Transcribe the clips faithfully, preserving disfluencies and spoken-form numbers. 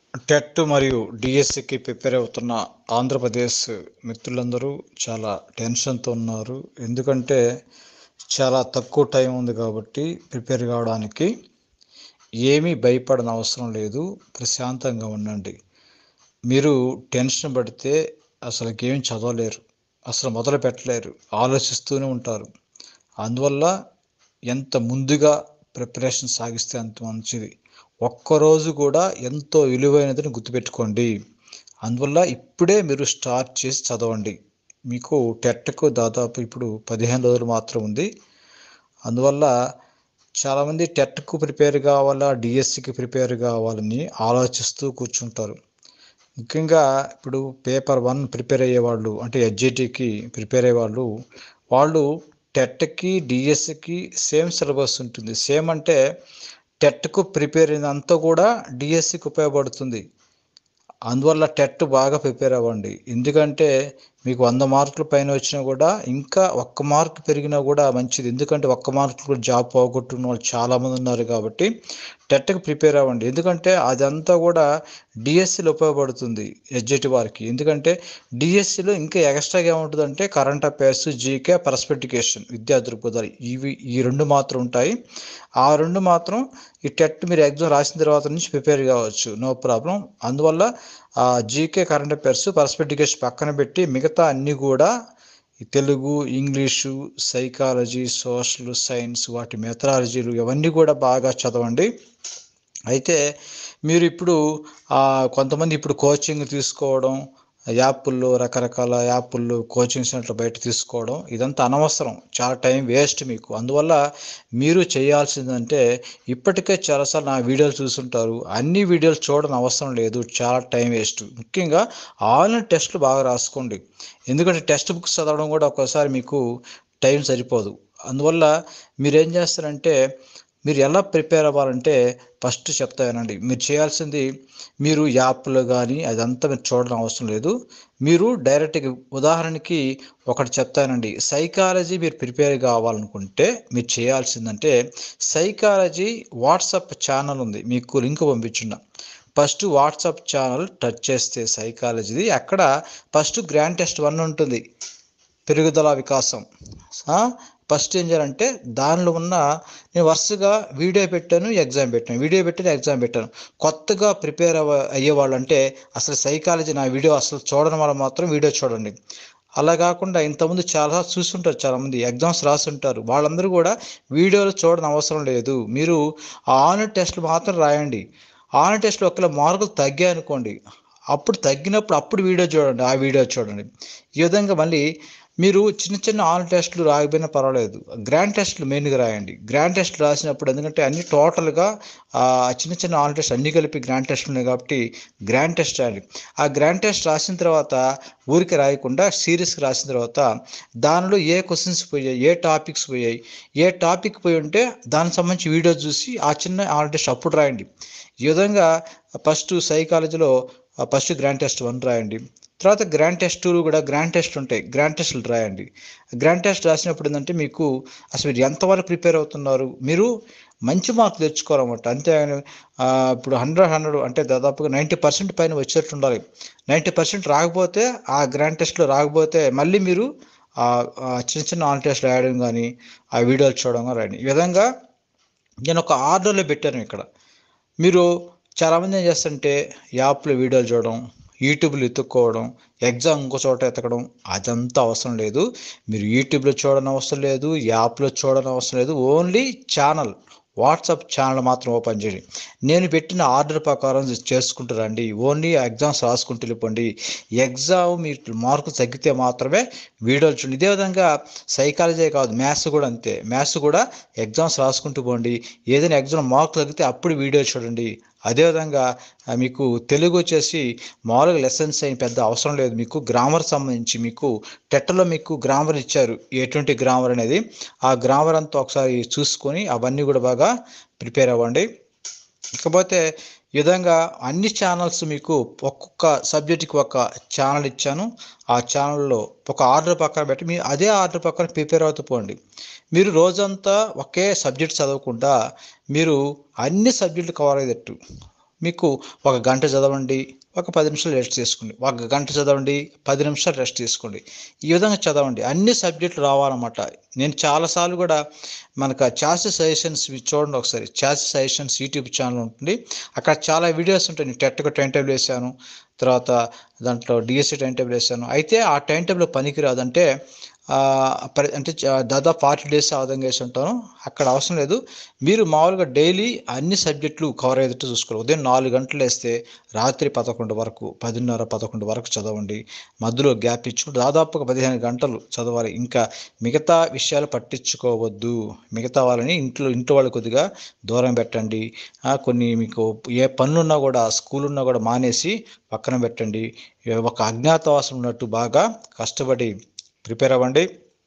TET మరియు డిఎస్సికి prepare అవుతున్న ఆంధ్రప్రదేశ్ మిత్రులందరూ చాలా టెన్షన్తో ఉన్నారు. ఎందుకంటే చాలా తక్కువ టైం ఉంది కాబట్టి ప్రిపేర్ కావడానికి. ఏమీ భయపడని అవసరం లేదు, ప్రశాంతంగా ఉండండి. మీరు టెన్షన్ పడితే అసలు ఏం చదవలేరు, అసలు మొదలు పెట్టలేరు, ఆలోచిస్తూనే ఉంటారు. అందువల్ల ఎంత ముందుగా ప్రిపరేషన్ సాగిస్తే అంత మంచిది. ఒక్కరోజు కూడా ఎంతో విలువైనదని గుర్తుపెట్టుకోండి. అందువల్ల ఇప్పుడే మీరు స్టార్ట్ చేసి చదవండి. మీకు టెట్కు దాదాపు ఇప్పుడు పదిహేను రోజులు మాత్రం ఉంది. అందువల్ల చాలామంది టెట్కు ప్రిపేర్ కావాలా, డిఎస్సికి ప్రిపేర్ కావాలని ఆలోచిస్తూ కూర్చుంటారు. ముఖ్యంగా ఇప్పుడు పేపర్ వన్ ప్రిపేర్ అయ్యేవాళ్ళు, అంటే హెచ్జిటికి ప్రిపేర్ అయ్యేవాళ్ళు, వాళ్ళు టెట్కి డిఎస్సికి సేమ్ సిలబస్ ఉంటుంది. సేమ్ అంటే టెట్కు ప్రిపేర్ అయినంతా కూడా డిఎస్సికి ఉపయోగపడుతుంది. అందువల్ల టెట్ బాగా ప్రిపేర్ అవ్వండి. ఎందుకంటే మీకు వంద మార్కుల పైన వచ్చినా కూడా ఇంకా ఒక్క మార్క్ పెరిగినా కూడా మంచిది. ఎందుకంటే ఒక్క మార్కులు కూడా జాబ్ పోగొట్టుకున్న వాళ్ళు చాలామంది ఉన్నారు కాబట్టి టెట్కి ప్రిపేర్ అవ్వండి. ఎందుకంటే అదంతా కూడా డిఎస్సిలో ఉపయోగపడుతుంది హెచ్జిటి వారికి. ఎందుకంటే డిఎస్సిలో ఇంకా ఎక్స్ట్రాగా ఏముంటుందంటే కరెంట్ అఫైర్స్, జీకే, పర్స్పెక్టికేషన్, విద్యా దృక్పథాలు, ఇవి ఈ రెండు మాత్రం ఉంటాయి. ఆ రెండు మాత్రం ఈ టెట్ మీరు ఎగ్జామ్ రాసిన తర్వాత నుంచి ప్రిపేర్ కావచ్చు, నో ప్రాబ్లం. అందువల్ల జీకే, కరెంట్ అఫైర్స్, పర్స్పెక్టికేషన్ పక్కన పెట్టి మిగతా అన్నీ కూడా Telugu, English, psychology, social science, వాటి మెథడాలజీలు ఇవన్నీ కూడా బాగా చదవండి. అయితే మీరు ఇప్పుడు కొంతమంది ఇప్పుడు కోచింగ్ తీసుకోవడం, యాప్ల్లో రకరకాల యాప్ల్లో కోచింగ్ సెంటర్ బయట తీసుకోవడం, ఇదంతా అనవసరం, చాలా టైం వేస్ట్ మీకు. అందువల్ల మీరు చేయాల్సిందంటే ఇప్పటికే చాలాసార్లు నా వీడియోలు చూసుంటారు, అన్ని వీడియోలు చూడని అవసరం లేదు, చాలా టైం వేస్ట్. ముఖ్యంగా ఆన్లైన్ టెస్టులు బాగా రాసుకోండి. ఎందుకంటే టెక్స్ట్ బుక్స్ చదవడం కూడా ఒక్కోసారి మీకు టైం సరిపోదు. అందువల్ల మీరు ఏం చేస్తారంటే మీరు ఎలా ప్రిపేర్ అవ్వాలంటే ఫస్ట్ చెప్తానండి. మీరు చేయాల్సింది, మీరు యాప్లో కానీ అదంతా మీరు చూడడం అవసరం లేదు. మీరు డైరెక్ట్గా ఉదాహరణకి ఒకటి చెప్తానండి. సైకాలజీ మీరు ప్రిపేర్ కావాలనుకుంటే మీరు చేయాల్సిందంటే సైకాలజీ వాట్సాప్ ఛానల్ ఉంది, మీకు లింక్ పంపించున్నా. ఫస్ట్ వాట్సాప్ ఛానల్ టచ్ చేస్తే సైకాలజీది అక్కడ ఫస్ట్ గ్రాండ్ టెస్ట్ వన్ ఉంటుంది, పెరుగుదల వికాసం. ఫస్ట్ ఏం చేయాలంటే దానిలో ఉన్న, నేను వరుసగా వీడియో పెట్టాను, ఎగ్జామ్ పెట్టాను, వీడియో పెట్టాను, ఎగ్జామ్ పెట్టాను. కొత్తగా ప్రిపేర్ అవ్వ అయ్యేవాళ్ళు అంటే అసలు సైకాలజీ నా వీడియో అసలు చూడడం వల్ల మాత్రం వీడియో చూడండి. అలా కాకుండా ఇంతకుముందు చాలా చూస్తుంటారు, చాలామంది ఎగ్జామ్స్ రాస్తుంటారు, వాళ్ళందరూ కూడా వీడియోలు చూడడం అవసరం లేదు. మీరు ఆన్లైన్ టెస్ట్లు మాత్రం రాయండి. ఆన్లైన్ టెస్ట్లో ఒకవేళ మార్కులు తగ్గాయి అనుకోండి, అప్పుడు తగ్గినప్పుడు అప్పుడు వీడియో చూడండి, ఆ వీడియో చూడండి. ఈ విధంగా మళ్ళీ మీరు చిన్న చిన్న ఆన్లైన్ టెస్టులు రాకపోయినా పర్వాలేదు, గ్రాండ్ టెస్టులు మెయిన్గా రాయండి. గ్రాండ్ టెస్టులు రాసినప్పుడు ఎందుకంటే అన్ని టోటల్గా చిన్న చిన్న ఆన్లైన్ టెస్ట్ అన్నీ కలిపి గ్రాండ్ టెస్టులు ఉన్నాయి కాబట్టి గ్రాండ్ టెస్ట్ రాయండి. ఆ గ్రాండ్ టెస్ట్ రాసిన తర్వాత ఊరికి రాయకుండా సీరియస్గా రాసిన తర్వాత దానిలో ఏ క్వశ్చన్స్ పోయాయి, ఏ టాపిక్స్ పోయాయి, ఏ టాపిక్ పోయి ఉంటే దానికి సంబంధించి వీడియో చూసి ఆ చిన్న ఆన్లైన్ టెస్ట్ అప్పుడు రాయండి. ఈ విధంగా ఫస్ట్ సైకాలజీలో ఫస్ట్ గ్రాండ్ టెస్ట్ వన్ రాయండి. తర్వాత గ్రాండ్ టెస్టులు కూడా గ్రాండ్ టెస్ట్ ఉంటాయి, గ్రాండ్ టెస్టులు రాయండి. గ్రాండ్ టెస్ట్ రాసినప్పుడు ఏంటంటే మీకు అసలు మీరు ఎంతవరకు ప్రిపేర్ అవుతున్నారు, మీరు మంచి మార్కులు తెచ్చుకోవాలన్నమాట. అంతే ఇప్పుడు హండ్రెడ్ హండ్రెడ్ అంటే దాదాపుగా నైంటీ పర్సెంట్ పైన వచ్చేట్టు ఉండాలి. నైంటీ పర్సెంట్ రాకపోతే, ఆ గ్రాండ్ టెస్ట్లో రాకపోతే మళ్ళీ మీరు చిన్న చిన్న ఆన్లైన్ టెస్ట్ రాయడం కానీ ఆ వీడియోలు చూడడం కానీ రాయండి. ఈ విధంగా నేను ఒక ఆర్డర్లో పెట్టాను. ఇక్కడ మీరు చాలామంది ఏం చేస్తుంటే యాప్లో వీడియోలు చూడడం, యూట్యూబ్లో ఎత్తుక్కోవడం, ఎగ్జామ్ ఇంకో చోట ఎతకడం, అదంతా అవసరం లేదు. మీరు యూట్యూబ్లో చూడని అవసరం లేదు, యాప్లో చూడని అవసరం లేదు. ఓన్లీ ఛానల్, వాట్సాప్ ఛానల్ మాత్రం ఓపెన్ చేయండి. నేను పెట్టిన ఆర్డర్ ప్రకారం చేసుకుంటూ రండి. ఓన్లీ ఎగ్జామ్స్ రాసుకుంటూ వెళ్ళిపోండి. ఎగ్జామ్ మీరు మార్కులు తగ్గితే మాత్రమే వీడియోలు చూడండి. ఇదే విధంగా సైకాలజీ కాదు, మ్యాథ్స్ కూడా అంతే. మ్యాథ్స్ కూడా ఎగ్జామ్స్ రాసుకుంటూ పోండి. ఏదైనా ఎగ్జామ్ మార్కులు తగ్గితే అప్పుడు వీడియో చూడండి. అదేవిధంగా మీకు తెలుగు వచ్చేసి మామూలుగా లెసన్స్ అయిన పెద్ద అవసరం లేదు. మీకు గ్రామర్ సంబంధించి మీకు టెట్లో మీకు గ్రామర్ ఇచ్చారు, ఎటువంటి గ్రామర్ అనేది, ఆ గ్రామర్ అంతా ఒకసారి చూసుకొని అవన్నీ కూడా బాగా ప్రిపేర్ అవ్వండి. ఇకపోతే ఈ విధంగా అన్ని ఛానల్స్ మీకు ఒక్కొక్క సబ్జెక్టుకి ఒక ఛానల్ ఇచ్చాను. ఆ ఛానల్లో ఒక ఆర్డర్ పక్కన పెట్టి మీరు అదే ఆర్డర్ పక్కన ప్రిపేర్ అవుతూ పోండి. మీరు రోజంతా ఒకే సబ్జెక్ట్ చదవకుండా మీరు అన్ని సబ్జెక్టులు కవర్ అయ్యేటట్టు మీకు ఒక గంట చదవండి, ఒక పది నిమిషాలు రెస్ట్ తీసుకోండి. ఒక గంట చదవండి, పది నిమిషాలు రెస్ట్ తీసుకోండి. ఈ విధంగా చదవండి. అన్ని సబ్జెక్టులు రావాలన్నమాట. నేను చాలాసార్లు కూడా మనకు చాస్రి సజెషన్స్ చూడండి ఒకసారి. చాస్రి సజెషన్స్ యూట్యూబ్ ఛానల్ ఉంటుంది. అక్కడ చాలా వీడియోస్ ఉంటాయి. నేను టెట్‌కి టైం టేబుల్ వేసాను. తర్వాత దాంట్లో డిఎస్సి టైం టేబుల్ వేసాను. అయితే ఆ టైం టేబుల్ పనికిరాదు. అంటే పరి అంటే దాదాపు ఫార్టీ డేస్ ఆ విధంగా వేసి ఉంటాను. అక్కడ అవసరం లేదు. మీరు మామూలుగా డైలీ అన్ని సబ్జెక్టులు కవర్ అయ్యేటట్టు చూసుకోవాలి. ఉదయం నాలుగు గంటలు వేస్తే రాత్రి పదకొండు వరకు, పదిన్నర పదకొండు వరకు చదవండి. మధ్యలో గ్యాప్ ఇచ్చుకుంటూ దాదాపుగా పదిహేను గంటలు చదవాలి. ఇంకా మిగతా విషయాలు పట్టించుకోవద్దు. మిగతా వాళ్ళని ఇంట్లో ఇంట్లో వాళ్ళు కొద్దిగా దూరం పెట్టండి. కొన్ని మీకు ఏ పనులున్నా కూడా, స్కూల్ ఉన్నా కూడా మానేసి పక్కన పెట్టండి. ఒక అజ్ఞాతవాసం ఉన్నట్టు బాగా కష్టపడి ప్రిపేర్ అవ్వండి.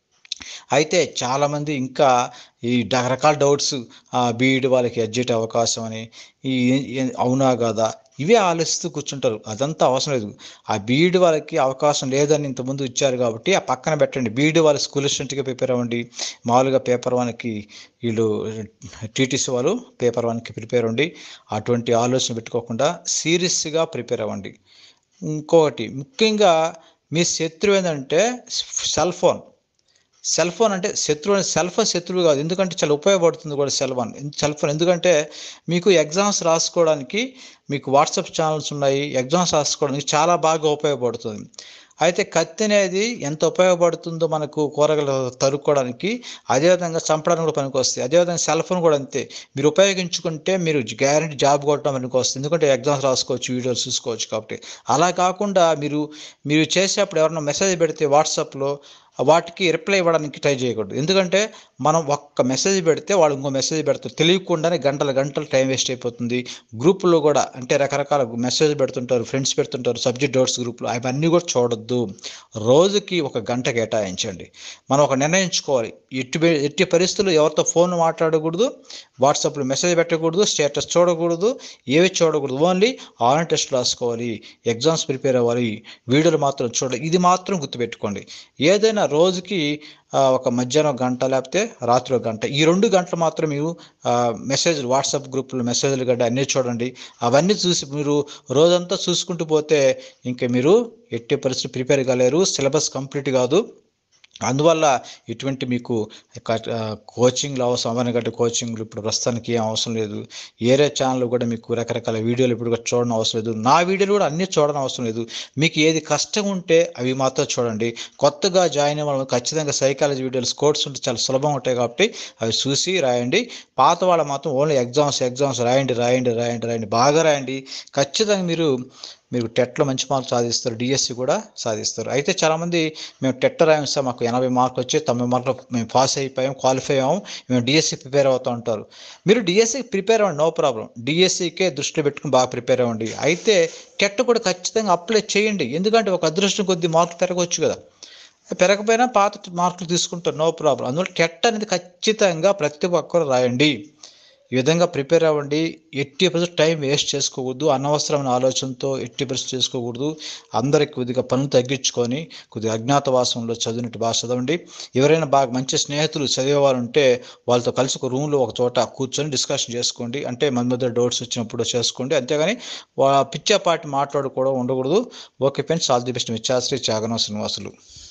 అయితే చాలామంది ఇంకా ఈ రకరకాల డౌట్స్, బీఈడి వాళ్ళకి ఎగ్జిట్ అవకాశం అని, ఈ అవునా కాదా ఇవే ఆలోచిస్తూ కూర్చుంటారు. అదంతా అవసరం లేదు. ఆ బీఈడి వాళ్ళకి అవకాశం లేదని ఇంతకుముందు ఇచ్చారు కాబట్టి ఆ పక్కన పెట్టండి. బీఈడి వాళ్ళ స్కూల్ అసిస్టెంట్గా ప్రిపేర్ అవ్వండి. మామూలుగా పేపర్ వన్కి వీళ్ళు టీటీసీ వాళ్ళు పేపర్ వన్కి ప్రిపేర్ అవ్వండి. అటువంటి ఆలోచన పెట్టుకోకుండా సీరియస్గా ప్రిపేర్ అవ్వండి. ఇంకొకటి ముఖ్యంగా మీ శత్రువు ఏంటంటే సెల్ ఫోన్. సెల్ ఫోన్ అంటే శత్రువు, సెల్ ఫోన్ శత్రువు కాదు. ఎందుకంటే చాలా ఉపయోగపడుతుంది కూడా సెల్ ఫోన్ సెల్ ఫోన్ ఎందుకంటే మీకు ఎగ్జామ్స్ రాసుకోవడానికి మీకు వాట్సాప్ ఛానల్స్ ఉన్నాయి. ఎగ్జామ్స్ రాసుకోవడానికి చాలా బాగా ఉపయోగపడుతుంది. అయితే కత్తి అనేది ఎంత ఉపయోగపడుతుందో మనకు కూరగాయలు తరుక్కోవడానికి, అదేవిధంగా చంపడానికి కూడా పనికి వస్తాయి. అదేవిధంగా సెల్ ఫోన్ కూడా అంతే. మీరు ఉపయోగించుకుంటే మీరు గ్యారెంటీ జాబ్ కొట్టడం పనికి వస్తుంది. ఎందుకంటే ఎగ్జామ్స్ రాసుకోవచ్చు, వీడియోస్ చూసుకోవచ్చు కాబట్టి. అలా కాకుండా మీరు మీరు చేసేటప్పుడు ఎవరైనా మెసేజ్ పెడితే వాట్సాప్లో వాటికి రిప్లై ఇవ్వడానికి ట్రై చేయకూడదు. ఎందుకంటే మనం ఒక్క మెసేజ్ పెడితే వాళ్ళు ఇంకో మెసేజ్ పెడతారు. తెలియకుండానే గంటలు గంటలు టైం వేస్ట్ అయిపోతుంది. గ్రూపుల్లో కూడా అంటే రకరకాల మెసేజ్ పెడుతుంటారు, ఫ్రెండ్స్ పెడుతుంటారు, సబ్జెక్ట్ డౌట్స్ గ్రూప్లో. అవన్నీ కూడా చూడొద్దు. రోజుకి ఒక గంట కేటాయించండి. మనం ఒక నిర్ణయించుకోవాలి. ఎట్టి ఎట్టి పరిస్థితుల్లో ఎవరితో ఫోన్ మాట్లాడకూడదు, వాట్సాప్లో మెసేజ్ పెట్టకూడదు, స్టేటస్ చూడకూడదు, ఏవి చూడకూడదు. ఓన్లీ ఆన్లైన్ టెస్ట్ రాసుకోవాలి, ఎగ్జామ్స్ ప్రిపేర్ అవ్వాలి, వీడియోలు మాత్రం చూడాలి. ఇది మాత్రం గుర్తుపెట్టుకోండి. ఏదైనా రోజుకి ఒక మధ్యాహ్నం గంట లేకపోతే రాత్రి ఒక గంట, ఈ రెండు గంటలు మాత్రం మీరు మెసేజ్లు వాట్సాప్ గ్రూపులు మెసేజ్లు గడ్డ అన్నీ చూడండి. అవన్నీ చూసి మీరు రోజంతా చూసుకుంటూ పోతే ఇంకా మీరు ఎట్టి పరిస్థితి ప్రిపేర్ కాలేరు. సిలబస్ కంప్లీట్ కాదు. అందువల్ల ఇటువంటి మీకు కోచింగ్లు అవసరం. అవనగడ్డ కోచింగ్లు ఇప్పుడు ప్రస్తుతానికి ఏం అవసరం లేదు. ఏరే ఛానల్ కూడా మీకు రకరకాల వీడియోలు ఇప్పుడు కూడా చూడడం అవసరం లేదు. నా వీడియోలు కూడా అన్నీ చూడడం అవసరం లేదు. మీకు ఏది కష్టం ఉంటే అవి మాత్రం చూడండి. కొత్తగా జాయిన్ అవ్వడం ఖచ్చితంగా సైకాలజీ వీడియోలు కోర్స్ ఉంటే చాలా సులభంగా ఉంటాయి కాబట్టి అవి చూసి రాయండి. పాత వాళ్ళ మాత్రం ఓన్లీ ఎగ్జామ్స్ ఎగ్జామ్స్ రాయండి రాయండి రాయండి రాయండి బాగా రాయండి. ఖచ్చితంగా మీరు మీరు టెట్లో మంచి మార్కులు సాధిస్తారు, డిఎస్సి కూడా సాధిస్తారు. అయితే చాలామంది మేము టెట్ రాయం సార్, మాకు ఎనభై మార్కులు వచ్చి తొంభై మార్కులు మేము పాస్ అయిపోయాం, క్వాలిఫై అయ్యాము, మేము డిఎస్సి ప్రిపేర్ అవుతూ ఉంటారు. మీరు డిఎస్సికి ప్రిపేర్ అవ్వండి, నో ప్రాబ్లం. డిఎస్సికే దృష్టిలో పెట్టుకుని బాగా ప్రిపేర్ అవ్వండి. అయితే టెట్ కూడా ఖచ్చితంగా అప్లై చేయండి. ఎందుకంటే ఒక అదృష్టం కొద్ది మార్కులు పెరగవచ్చు కదా. పెరగకపోయినా పాత మార్కులు తీసుకుంటారు, నో ప్రాబ్లం. అందువల్ల టెట్ అనేది ఖచ్చితంగా ప్రతి ఒక్కరు రాయండి. ఈ విధంగా ప్రిపేర్ అవ్వండి. ఎట్టి పరిస్థితి టైం వేస్ట్ చేసుకోకూడదు. అనవసరమైన ఆలోచనతో ఎట్టి పరిస్థితి చేసుకోకూడదు. అందరికి కొద్దిగా పనులు తగ్గించుకొని కొద్దిగా అజ్ఞాతవాసంలో చదివినట్టు బాగా చదవండి. ఎవరైనా బాగా మంచి స్నేహితులు చదివేవారు ఉంటే వాళ్ళతో కలిసి ఒక రూమ్లో ఒక చోట కూర్చొని డిస్కషన్ చేసుకోండి. అంటే మన మధ్య డౌట్స్ వచ్చినప్పుడు చేసుకోండి. అంతేగాని పిచ్చాపాటి మాట్లాడుకోవడం ఉండకూడదు. Okay friends, all the best. మీ చాస్రి చాగనం శ్రీనివాసులు.